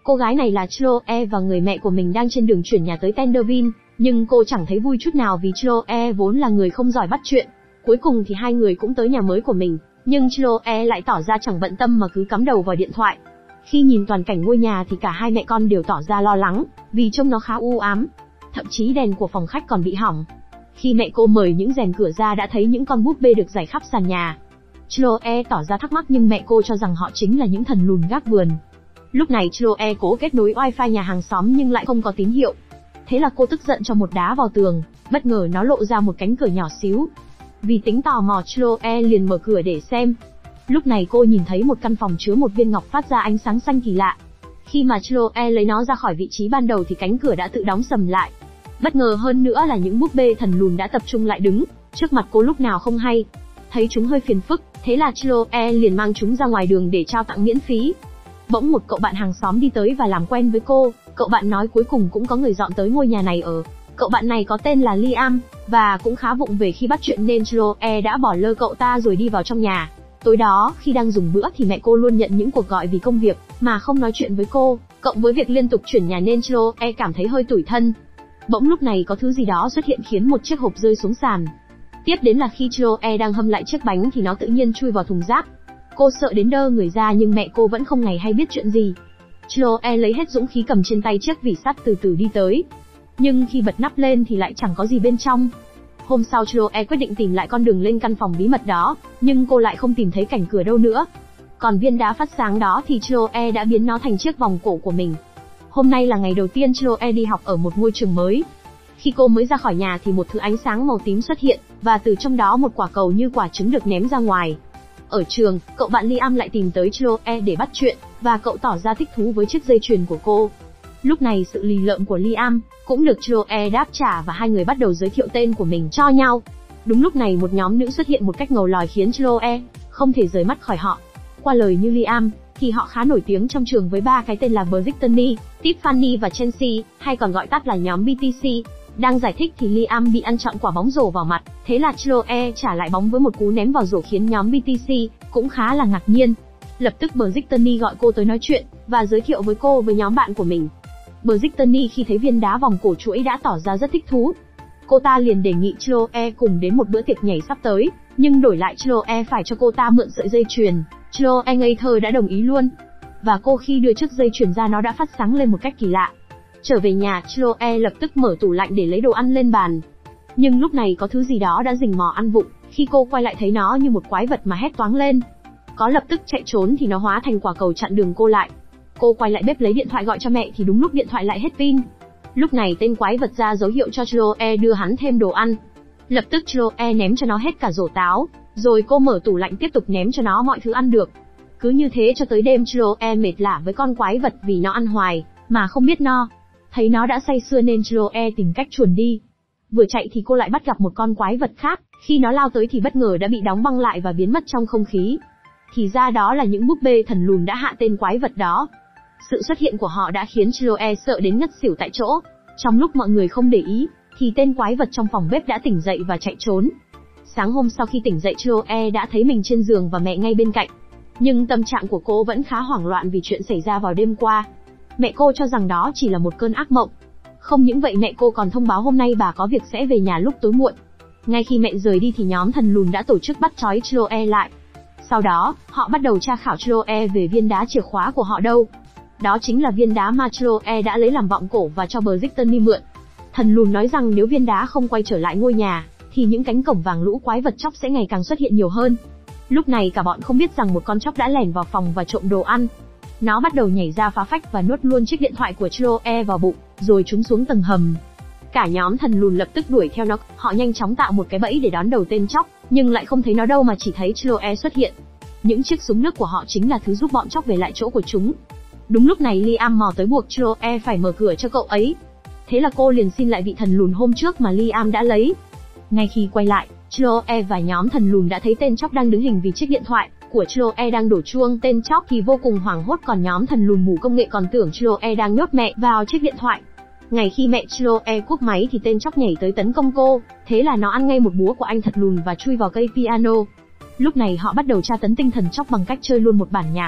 Cô gái này là Chloe và người mẹ của mình đang trên đường chuyển nhà tới Tenderville, nhưng cô chẳng thấy vui chút nào vì Chloe vốn là người không giỏi bắt chuyện. Cuối cùng thì hai người cũng tới nhà mới của mình, nhưng Chloe lại tỏ ra chẳng bận tâm mà cứ cắm đầu vào điện thoại. Khi nhìn toàn cảnh ngôi nhà thì cả hai mẹ con đều tỏ ra lo lắng, vì trông nó khá u ám. Thậm chí đèn của phòng khách còn bị hỏng. Khi mẹ cô mở những rèm cửa ra đã thấy những con búp bê được rải khắp sàn nhà. Chloe tỏ ra thắc mắc nhưng mẹ cô cho rằng họ chính là những thần lùn gác vườn. Lúc này Chloe cố kết nối wifi nhà hàng xóm nhưng lại không có tín hiệu. Thế là cô tức giận cho một đá vào tường, bất ngờ nó lộ ra một cánh cửa nhỏ xíu. Vì tính tò mò Chloe liền mở cửa để xem. Lúc này cô nhìn thấy một căn phòng chứa một viên ngọc phát ra ánh sáng xanh kỳ lạ. Khi mà Chloe lấy nó ra khỏi vị trí ban đầu thì cánh cửa đã tự đóng sầm lại. Bất ngờ hơn nữa là những búp bê thần lùn đã tập trung lại đứng trước mặt cô lúc nào không hay. Thấy chúng hơi phiền phức, thế là Chloe liền mang chúng ra ngoài đường để trao tặng miễn phí. Bỗng một cậu bạn hàng xóm đi tới và làm quen với cô. Cậu bạn nói cuối cùng cũng có người dọn tới ngôi nhà này ở. Cậu bạn này có tên là Liam, và cũng khá vụng về khi bắt chuyện nên Chloe đã bỏ lơ cậu ta rồi đi vào trong nhà. Tối đó, khi đang dùng bữa thì mẹ cô luôn nhận những cuộc gọi vì công việc, mà không nói chuyện với cô, cộng với việc liên tục chuyển nhà nên Chloe cảm thấy hơi tủi thân. Bỗng lúc này có thứ gì đó xuất hiện khiến một chiếc hộp rơi xuống sàn. Tiếp đến là khi Chloe đang hâm lại chiếc bánh thì nó tự nhiên chui vào thùng rác. Cô sợ đến đơ người ra nhưng mẹ cô vẫn không ngày hay biết chuyện gì. Chloe lấy hết dũng khí cầm trên tay chiếc vỉ sắt từ từ đi tới. Nhưng khi bật nắp lên thì lại chẳng có gì bên trong. Hôm sau Chloe quyết định tìm lại con đường lên căn phòng bí mật đó, nhưng cô lại không tìm thấy cảnh cửa đâu nữa. Còn viên đá phát sáng đó thì Chloe đã biến nó thành chiếc vòng cổ của mình. Hôm nay là ngày đầu tiên Chloe đi học ở một ngôi trường mới. Khi cô mới ra khỏi nhà thì một thứ ánh sáng màu tím xuất hiện, và từ trong đó một quả cầu như quả trứng được ném ra ngoài. Ở trường, cậu bạn Liam lại tìm tới Chloe để bắt chuyện, và cậu tỏ ra thích thú với chiếc dây chuyền của cô. Lúc này sự lì lợm của Liam cũng được Chloe đáp trả và hai người bắt đầu giới thiệu tên của mình cho nhau. Đúng lúc này một nhóm nữ xuất hiện một cách ngầu lòi khiến Chloe không thể rời mắt khỏi họ. Qua lời như Liam, thì họ khá nổi tiếng trong trường với ba cái tên là Brittany, Tiffany và Chelsea, hay còn gọi tắt là nhóm BTC. Đang giải thích thì Liam bị ăn trọn quả bóng rổ vào mặt, thế là Chloe trả lại bóng với một cú ném vào rổ khiến nhóm BTC cũng khá là ngạc nhiên. Lập tức Brittany gọi cô tới nói chuyện, và giới thiệu với cô với nhóm bạn của mình. Brittany khi thấy viên đá vòng cổ chuỗi đã tỏ ra rất thích thú. Cô ta liền đề nghị Chloe cùng đến một bữa tiệc nhảy sắp tới, nhưng đổi lại Chloe phải cho cô ta mượn sợi dây chuyền. Chloe ngây thơ đã đồng ý luôn. Và cô khi đưa chiếc dây chuyền ra nó đã phát sáng lên một cách kỳ lạ. Trở về nhà, Chloe lập tức mở tủ lạnh để lấy đồ ăn lên bàn. Nhưng lúc này có thứ gì đó đã rình mò ăn vụng, khi cô quay lại thấy nó như một quái vật mà hét toáng lên. Có lập tức chạy trốn thì nó hóa thành quả cầu chặn đường cô lại. Cô quay lại bếp lấy điện thoại gọi cho mẹ thì đúng lúc điện thoại lại hết pin. Lúc này tên quái vật ra dấu hiệu cho Chloe đưa hắn thêm đồ ăn. Lập tức Chloe ném cho nó hết cả rổ táo, rồi cô mở tủ lạnh tiếp tục ném cho nó mọi thứ ăn được. Cứ như thế cho tới đêm Chloe mệt lả với con quái vật vì nó ăn hoài, mà không biết no. Thấy nó đã say sưa nên Chloe tìm cách chuồn đi. Vừa chạy thì cô lại bắt gặp một con quái vật khác, khi nó lao tới thì bất ngờ đã bị đóng băng lại và biến mất trong không khí. Thì ra đó là những búp bê thần lùn đã hạ tên quái vật đó. Sự xuất hiện của họ đã khiến Chloe sợ đến ngất xỉu tại chỗ. Trong lúc mọi người không để ý, thì tên quái vật trong phòng bếp đã tỉnh dậy và chạy trốn. Sáng hôm sau khi tỉnh dậy Chloe đã thấy mình trên giường và mẹ ngay bên cạnh. Nhưng tâm trạng của cô vẫn khá hoảng loạn vì chuyện xảy ra vào đêm qua. Mẹ cô cho rằng đó chỉ là một cơn ác mộng. Không những vậy mẹ cô còn thông báo hôm nay bà có việc sẽ về nhà lúc tối muộn. Ngay khi mẹ rời đi thì nhóm thần lùn đã tổ chức bắt trói Chloe lại. Sau đó, họ bắt đầu tra khảo Chloe về viên đá chìa khóa của họ đâu. Đó chính là viên đá mà Chloe đã lấy làm vọng cổ và cho Brittany mượn. Thần lùn nói rằng nếu viên đá không quay trở lại ngôi nhà, thì những cánh cổng vàng lũ quái vật chóc sẽ ngày càng xuất hiện nhiều hơn. Lúc này cả bọn không biết rằng một con chóc đã lẻn vào phòng và trộm đồ ăn. Nó bắt đầu nhảy ra phá phách và nuốt luôn chiếc điện thoại của Chloe vào bụng, rồi trúng xuống tầng hầm. Cả nhóm thần lùn lập tức đuổi theo nó, họ nhanh chóng tạo một cái bẫy để đón đầu tên chóc, nhưng lại không thấy nó đâu mà chỉ thấy Chloe xuất hiện. Những chiếc súng nước của họ chính là thứ giúp bọn chóc về lại chỗ của chúng. Đúng lúc này Liam mò tới buộc Chloe phải mở cửa cho cậu ấy. Thế là cô liền xin lại vị thần lùn hôm trước mà Liam đã lấy. Ngay khi quay lại, Chloe và nhóm thần lùn đã thấy tên chóc đang đứng hình vì chiếc điện thoại của Chloe đang đổ chuông. Tên chóc thì vô cùng hoảng hốt, còn nhóm thần lùn mù công nghệ còn tưởng Chloe đang nhốt mẹ vào chiếc điện thoại. Ngay khi mẹ Chloe cúp máy thì tên chóc nhảy tới tấn công cô, thế là nó ăn ngay một búa của anh thật lùn và chui vào cây piano. Lúc này họ bắt đầu tra tấn tinh thần chóc bằng cách chơi luôn một bản nhạc.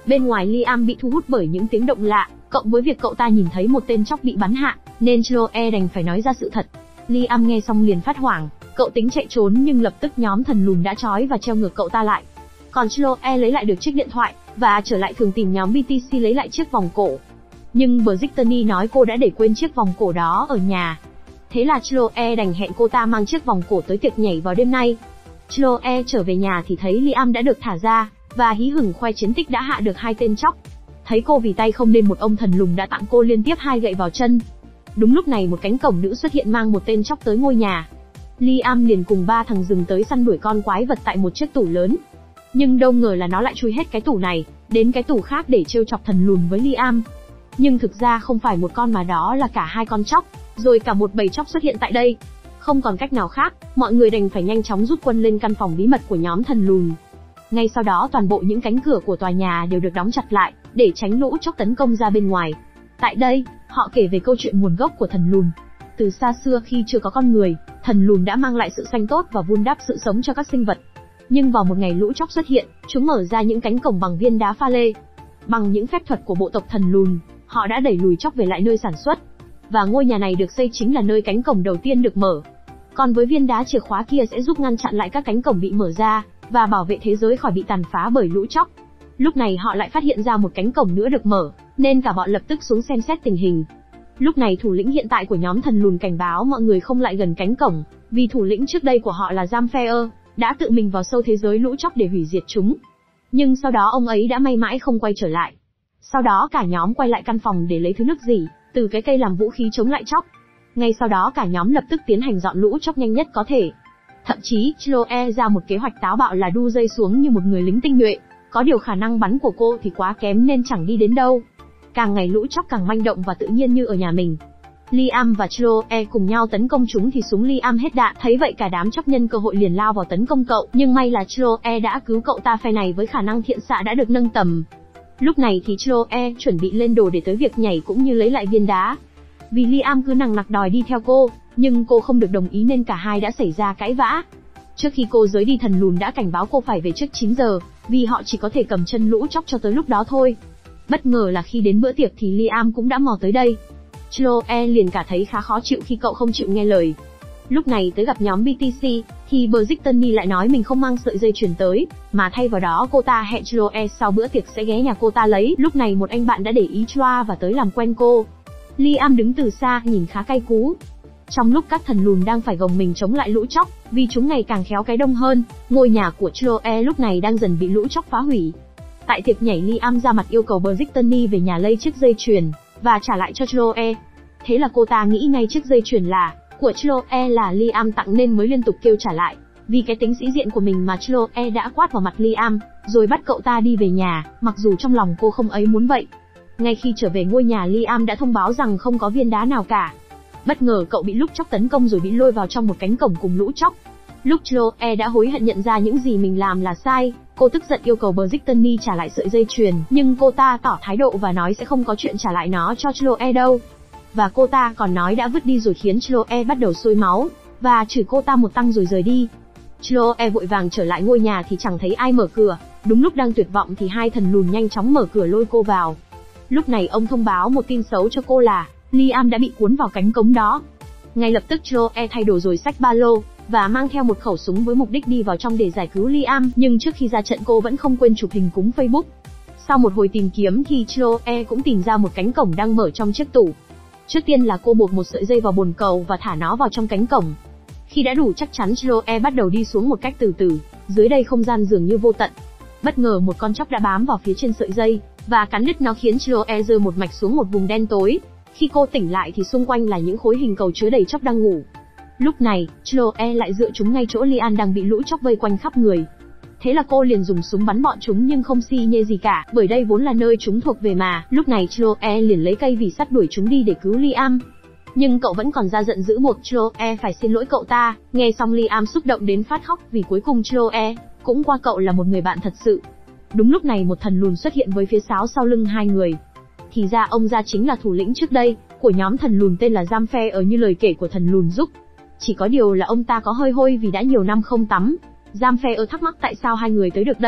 Bên ngoài Liam bị thu hút bởi những tiếng động lạ, cộng với việc cậu ta nhìn thấy một tên chóc bị bắn hạ, nên Chloe đành phải nói ra sự thật. Liam nghe xong liền phát hoảng, cậu tính chạy trốn nhưng lập tức nhóm thần lùn đã trói và treo ngược cậu ta lại. Còn Chloe lấy lại được chiếc điện thoại, và trở lại thường tìm nhóm BTC lấy lại chiếc vòng cổ. Nhưng Brittany nói cô đã để quên chiếc vòng cổ đó ở nhà. Thế là Chloe đành hẹn cô ta mang chiếc vòng cổ tới tiệc nhảy vào đêm nay. Chloe trở về nhà thì thấy Liam đã được thả ra, và hí hửng khoe chiến tích đã hạ được 2 tên chóc. Thấy cô vì tay không nên một ông thần lùn đã tặng cô liên tiếp 2 gậy vào chân. Đúng lúc này một cánh cổng nữ xuất hiện mang một tên chóc tới ngôi nhà. Liam liền cùng 3 thằng rừng tới săn đuổi con quái vật tại một chiếc tủ lớn. Nhưng đâu ngờ là nó lại chui hết cái tủ này đến cái tủ khác để trêu chọc thần lùn với Liam. Nhưng thực ra không phải một con mà đó là cả 2 con chóc, rồi cả một bầy chóc xuất hiện tại đây. Không còn cách nào khác, mọi người đành phải nhanh chóng rút quân lên căn phòng bí mật của nhóm thần lùn. Ngay sau đó toàn bộ những cánh cửa của tòa nhà đều được đóng chặt lại, để tránh lũ chóc tấn công ra bên ngoài. Tại đây, họ kể về câu chuyện nguồn gốc của thần lùn. Từ xa xưa khi chưa có con người, thần lùn đã mang lại sự xanh tốt và vun đắp sự sống cho các sinh vật. Nhưng vào một ngày lũ chóc xuất hiện, chúng mở ra những cánh cổng bằng viên đá pha lê. Bằng những phép thuật của bộ tộc thần lùn, họ đã đẩy lùi chóc về lại nơi sản xuất. Và ngôi nhà này được xây chính là nơi cánh cổng đầu tiên được mở. Còn với viên đá chìa khóa kia sẽ giúp ngăn chặn lại các cánh cổng bị mở ra, và bảo vệ thế giới khỏi bị tàn phá bởi lũ chóc. Lúc này họ lại phát hiện ra một cánh cổng nữa được mở, nên cả bọn lập tức xuống xem xét tình hình. Lúc này thủ lĩnh hiện tại của nhóm thần lùn cảnh báo mọi người không lại gần cánh cổng, vì thủ lĩnh trước đây của họ là Zamfir, đã tự mình vào sâu thế giới lũ chóc để hủy diệt chúng. Nhưng sau đó ông ấy đã may mãi không quay trở lại. Sau đó cả nhóm quay lại căn phòng để lấy thứ nước rỉ từ cái cây làm vũ khí chống lại chóc. Ngay sau đó cả nhóm lập tức tiến hành dọn lũ chóc nhanh nhất có thể. Thậm chí, Chloe ra một kế hoạch táo bạo là đu dây xuống như một người lính tinh nhuệ. Có điều khả năng bắn của cô thì quá kém nên chẳng đi đến đâu. Càng ngày lũ chóc càng manh động và tự nhiên như ở nhà mình. Liam và Chloe cùng nhau tấn công chúng thì súng Liam hết đạn. Thấy vậy cả đám chóc nhân cơ hội liền lao vào tấn công cậu. Nhưng may là Chloe đã cứu cậu ta, phe này với khả năng thiện xạ đã được nâng tầm. Lúc này thì Chloe chuẩn bị lên đồ để tới việc nhảy cũng như lấy lại viên đá. Vì Liam cứ nằng nặc đòi đi theo cô, nhưng cô không được đồng ý nên cả hai đã xảy ra cãi vã. Trước khi cô rời đi thần lùn đã cảnh báo cô phải về trước 9 giờ, vì họ chỉ có thể cầm chân lũ chóc cho tới lúc đó thôi. Bất ngờ là khi đến bữa tiệc thì Liam cũng đã mò tới đây. Chloe liền cả thấy khá khó chịu khi cậu không chịu nghe lời. Lúc này tới gặp nhóm BTC, thì Brittany lại nói mình không mang sợi dây chuyền tới, mà thay vào đó cô ta hẹn Chloe sau bữa tiệc sẽ ghé nhà cô ta lấy. Lúc này một anh bạn đã để ý Chloe và tới làm quen cô. Liam đứng từ xa nhìn khá cay cú. Trong lúc các thần lùn đang phải gồng mình chống lại lũ chóc, vì chúng ngày càng khéo cái đông hơn, ngôi nhà của Chloe lúc này đang dần bị lũ chóc phá hủy. Tại tiệc nhảy Liam ra mặt yêu cầu Brittany về nhà lấy chiếc dây chuyền và trả lại cho Chloe. Thế là cô ta nghĩ ngay chiếc dây chuyền là của Chloe là Liam tặng nên mới liên tục kêu trả lại. Vì cái tính sĩ diện của mình mà Chloe đã quát vào mặt Liam, rồi bắt cậu ta đi về nhà, mặc dù trong lòng cô không ấy muốn vậy. Ngay khi trở về ngôi nhà Liam đã thông báo rằng không có viên đá nào cả. Bất ngờ cậu bị lũ chóc tấn công rồi bị lôi vào trong một cánh cổng cùng lũ chóc. Lúc Chloe đã hối hận nhận ra những gì mình làm là sai, cô tức giận yêu cầu Brittany trả lại sợi dây chuyền, nhưng cô ta tỏ thái độ và nói sẽ không có chuyện trả lại nó cho Chloe đâu. Và cô ta còn nói đã vứt đi rồi khiến Chloe bắt đầu sôi máu, và chửi cô ta một tăng rồi rời đi. Chloe vội vàng trở lại ngôi nhà thì chẳng thấy ai mở cửa. Đúng lúc đang tuyệt vọng thì 2 thần lùn nhanh chóng mở cửa lôi cô vào. Lúc này ông thông báo một tin xấu cho cô là Liam đã bị cuốn vào cánh cống đó. Ngay lập tức Chloe thay đồ rồi xách ba lô và mang theo một khẩu súng với mục đích đi vào trong để giải cứu Liam, nhưng trước khi ra trận cô vẫn không quên chụp hình cúng Facebook. Sau một hồi tìm kiếm thì Chloe cũng tìm ra một cánh cổng đang mở trong chiếc tủ. Trước tiên là cô buộc một sợi dây vào bồn cầu và thả nó vào trong cánh cổng. Khi đã đủ chắc chắn Chloe bắt đầu đi xuống một cách từ từ, dưới đây không gian dường như vô tận. Bất ngờ một con chóc đã bám vào phía trên sợi dây và cắn đứt nó khiến Chloe rơi một mạch xuống một vùng đen tối. Khi cô tỉnh lại thì xung quanh là những khối hình cầu chứa đầy chóc đang ngủ. Lúc này, Chloe lại dựa chúng ngay chỗ Liam đang bị lũ chóc vây quanh khắp người. Thế là cô liền dùng súng bắn bọn chúng nhưng không xi nhê gì cả, bởi đây vốn là nơi chúng thuộc về mà. Lúc này Chloe liền lấy cây vỉ sắt đuổi chúng đi để cứu Liam. Nhưng cậu vẫn còn ra giận dữ buộc Chloe phải xin lỗi cậu ta. Nghe xong Liam xúc động đến phát khóc vì cuối cùng Chloe cũng qua cậu là một người bạn thật sự. Đúng lúc này một thần lùn xuất hiện với phía sau lưng 2 người. Thì ra ông ta chính là thủ lĩnh trước đây của nhóm thần lùn tên là Zamfir như lời kể của thần lùn giúp. Chỉ có điều là ông ta có hơi hôi vì đã nhiều năm không tắm. Zamfir thắc mắc tại sao 2 người tới được đây,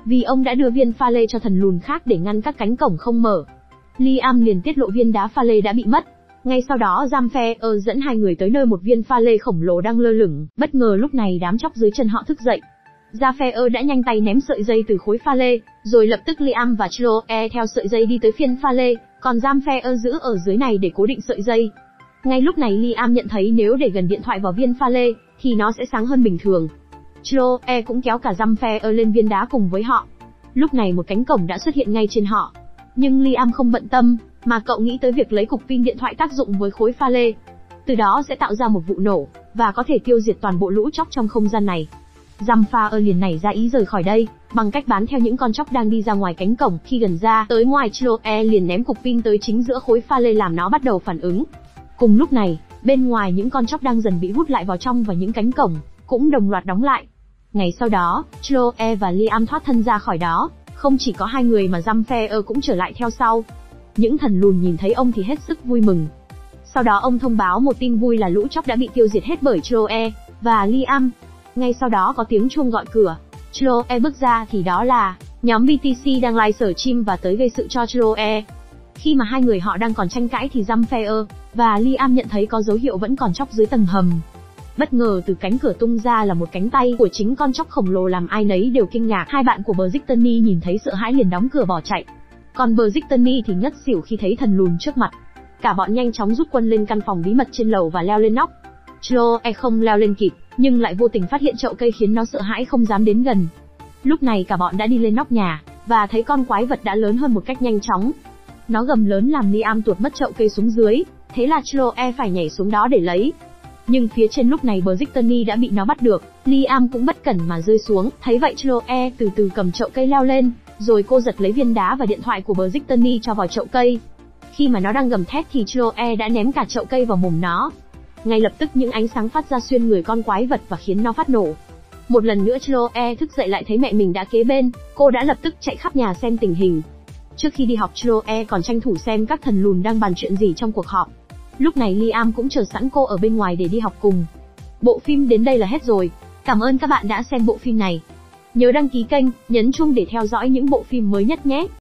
vì ông đã đưa viên pha lê cho thần lùn khác để ngăn các cánh cổng không mở. Liam liền tiết lộ viên đá pha lê đã bị mất. Ngay sau đó Zamfir dẫn hai người tới nơi một viên pha lê khổng lồ đang lơ lửng, bất ngờ lúc này đám chóc dưới chân họ thức dậy. Zamfir đã nhanh tay ném sợi dây từ khối pha lê, rồi lập tức Liam và Chloe theo sợi dây đi tới phiên pha lê, còn Zamfir giữ ở dưới này để cố định sợi dây. Ngay lúc này Liam nhận thấy nếu để gần điện thoại vào viên pha lê, thì nó sẽ sáng hơn bình thường. Chloe cũng kéo cả Zamfir lên viên đá cùng với họ. Lúc này một cánh cổng đã xuất hiện ngay trên họ. Nhưng Liam không bận tâm, mà cậu nghĩ tới việc lấy cục pin điện thoại tác dụng với khối pha lê. Từ đó sẽ tạo ra một vụ nổ, và có thể tiêu diệt toàn bộ lũ chóc trong không gian này. Zamfir liền nảy ra ý rời khỏi đây, bằng cách bám theo những con chóc đang đi ra ngoài cánh cổng. Khi gần ra tới ngoài, Chloe liền ném cục pin tới chính giữa khối pha lê làm nó bắt đầu phản ứng. Cùng lúc này, bên ngoài những con chóc đang dần bị hút lại vào trong và những cánh cổng cũng đồng loạt đóng lại. Ngày sau đó, Chloe và Liam thoát thân ra khỏi đó, không chỉ có hai người mà Zamfir cũng trở lại theo sau. Những thần lùn nhìn thấy ông thì hết sức vui mừng. Sau đó ông thông báo một tin vui là lũ chóc đã bị tiêu diệt hết bởi Chloe và Liam. Ngay sau đó có tiếng chuông gọi cửa. Chloe bước ra thì đó là nhóm BTC đang live stream và tới gây sự cho Chloe. Khi mà hai người họ đang còn tranh cãi thì Zamfir và Liam nhận thấy có dấu hiệu vẫn còn chóc dưới tầng hầm. Bất ngờ từ cánh cửa tung ra là một cánh tay của chính con chóc khổng lồ làm ai nấy đều kinh ngạc. Hai bạn của Brittany nhìn thấy sợ hãi liền đóng cửa bỏ chạy. Còn Brittany thì ngất xỉu khi thấy thần lùn trước mặt. Cả bọn nhanh chóng rút quân lên căn phòng bí mật trên lầu và leo lên nóc. Chloe không leo lên kịp, nhưng lại vô tình phát hiện chậu cây khiến nó sợ hãi không dám đến gần. Lúc này cả bọn đã đi lên nóc nhà, và thấy con quái vật đã lớn hơn một cách nhanh chóng. Nó gầm lớn làm Liam tuột mất chậu cây xuống dưới, thế là Chloe phải nhảy xuống đó để lấy. Nhưng phía trên lúc này Brittany đã bị nó bắt được, Liam cũng bất cẩn mà rơi xuống. Thấy vậy Chloe từ từ cầm chậu cây leo lên, rồi cô giật lấy viên đá và điện thoại của Brittany cho vào chậu cây. Khi mà nó đang gầm thét thì Chloe đã ném cả chậu cây vào mồm nó. Ngay lập tức những ánh sáng phát ra xuyên người con quái vật và khiến nó phát nổ. Một lần nữa Chloe thức dậy lại thấy mẹ mình đã kế bên, cô đã lập tức chạy khắp nhà xem tình hình. Trước khi đi học Chloe còn tranh thủ xem các thần lùn đang bàn chuyện gì trong cuộc họp. Lúc này Liam cũng chờ sẵn cô ở bên ngoài để đi học cùng. Bộ phim đến đây là hết rồi. Cảm ơn các bạn đã xem bộ phim này. Nhớ đăng ký kênh, nhấn chuông để theo dõi những bộ phim mới nhất nhé.